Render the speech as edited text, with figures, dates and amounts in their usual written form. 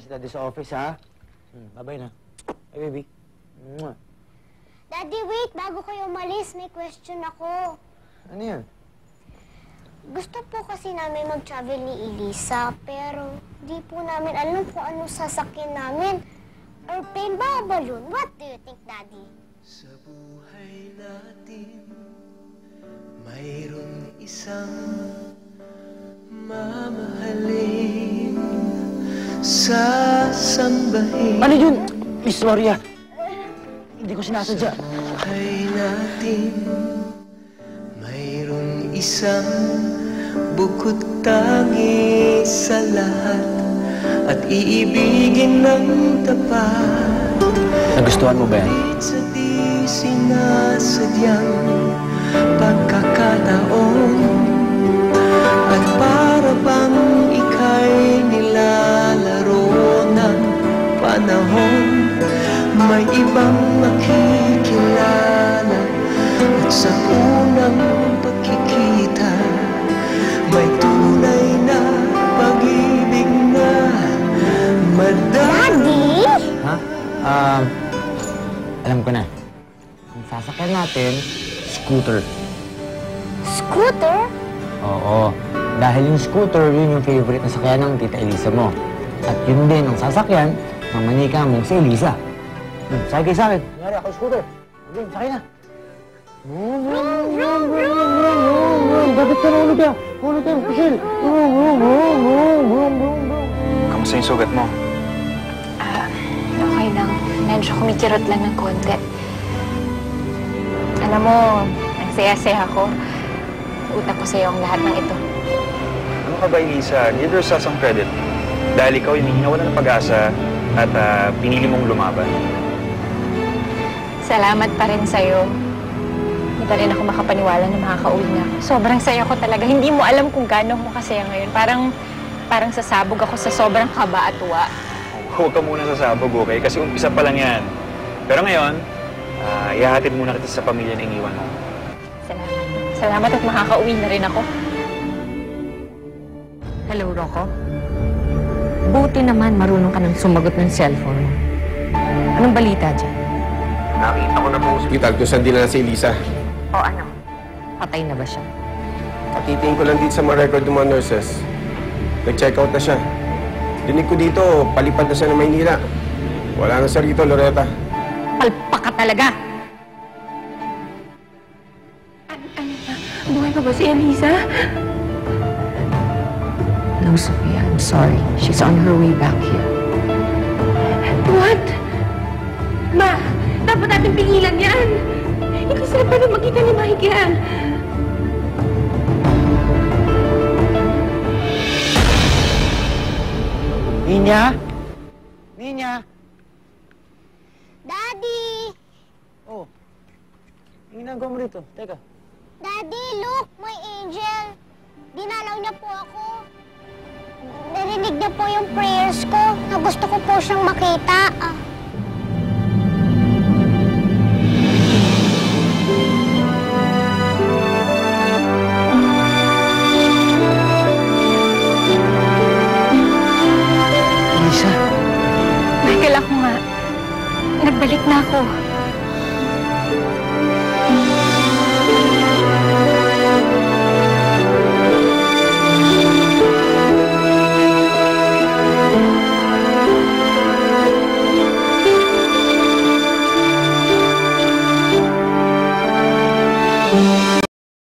si Daddy sa office, ha? Bye-bye na. Hey, baby. Mwah. Daddy, wait. Bago kayo umalis, may question ako. Ano yan? Gusto po kasi namin mag-travel ni Elisa, pero di po namin alam kung ano sasakyan namin. Airplane ba o balloon? What do you think, Daddy? Sa buhay natin, mayroong isang mamahalin, sasambahin. Ano yun? Miss Gloria, hindi ko sinasadya. Sa buhay natin, mayroong isang bukod tangi sa lahat at iibigin ng tapat. Nagustuhan mo ba yan? Sa di sinasadyang pagkakataon at para bang ika'y nilalaro ng panahon, may ibang makikilala at sa unang pagkikita may tunay na pag-ibig na Daddy? Ha? Alam ko na. Ang sasakyan natin, scooter. Scooter? Oo. Dahil yung scooter, yun yung favorite na sakyan ng Tita Elisa mo. At yun din ang sasakyan ng manika mong si Elisa. Sakay kayo sa akin. Nangyari ako scooter. Okay, sakay na. Vroom, vroom, vroom, vroom, vroom, vroom, vroom. Dapat ka nahulog ka. Hulog ka, Michelle. Vroom, vroom, vroom, vroom, vroom, vroom, vroom. Kamusta yung sugat mo? Okay lang. Medyo kumikirot lang ng konti. Alam mo, ang saya-saya ko. Utak ko sa'yo ang lahat ng ito. Ano ka ba, Elisa? Give yourself some credit. Dahil ikaw yung hinawalan ng pag-asa at pinili mong lumaban. Salamat pa rin sa'yo. Hindi pa rin ako makapaniwala na makakauwi na ako. Sobrang saya ko talaga. Hindi mo alam kung gaano ko kasaya ngayon. Parang sasabog ako sa sobrang kaba at tuwa. Huwag ka muna sasabog, okay? Kasi umpisa pa lang yan. Pero ngayon, ihahatid muna kita sa pamilya na iniwan mo. Salamat. Salamat at makakauwi na rin ako. Hello, Rocco. Buti naman marunong ka nang sumagot ng cellphone. Anong balita dyan? Nakita ko na po. Hospital kung saan dinala si Elisa. O ano? Patay na ba siya? Patitingin ko lang dito sa mga record ng mga nurses. Nag-check out na siya. Dinig ko dito, palipad na siya ng Maynila. Wala na siya rito, Loretta. Palpak ka talaga! Buhay pa ba si Elisa? No, Sophia, I'm sorry. She's on her way back here. What? Ma, dapat natin pingilan yan. Hindi sila pa rin makita ni Mike yan. Ninya? Ninya? Daddy! Oh. Ang ginagawa mo rito. Teka. Daddy, look! May angel! Dinalaw niya po ako. Narinig niya po yung prayers ko na gusto ko po siyang makita.